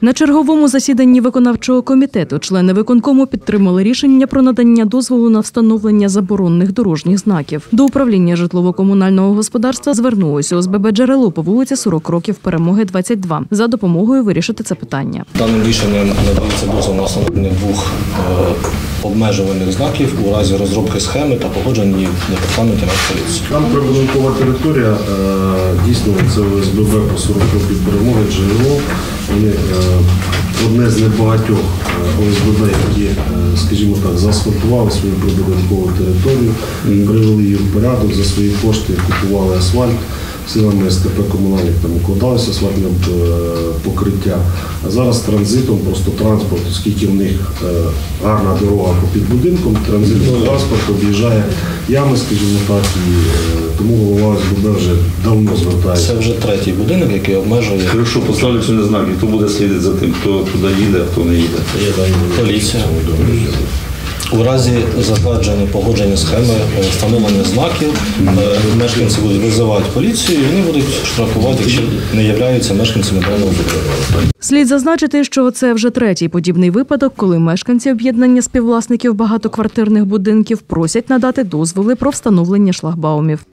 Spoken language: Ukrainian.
На черговому засіданні виконавчого комітету члени виконкому підтримали рішення про надання дозволу на встановлення заборонених дорожніх знаків. До управління житлово-комунального господарства звернулося ОСББ «Джерело» по вулиці 40 років Перемоги, 22, за допомогою вирішити це питання. Даним рішенням надається дозвіл на встановлення двох обмежувальних знаків у разі розробки схеми та погодження їх в департаменті Нацполіції. Там прибудинкова територія, дійсно, це ОСББ по 40 років Перемоги, «Джерело». Вони одне з небагатьох ОСББ, які, скажімо так, заасфальтували свою прибудинкову територію, привели її в порядок, за свої кошти купували асфальт, силами СТП комунальних там укладалося асфальтне покриття. А зараз транзитом, просто транспорт, оскільки в них гарна дорога попід будинком, транзитний транспорт об'їжджає ями, скажімо так, і тому голова ОСББ вже давно звертається. Це вже третій будинок, який обмежує. Хорошо, поставлять на знаки, хто буде слідити за тим, хто туди їде, а хто не їде. Поліція. У разі затвердження погодження схеми встановлення знаків мешканці будуть визивати поліцію і вони будуть штрафувати, якщо не являються мешканцями даного будинку. Слід зазначити, що це вже третій подібний випадок, коли мешканці об'єднання співвласників багатоквартирних будинків просять надати дозволи про встановлення шлагбаумів.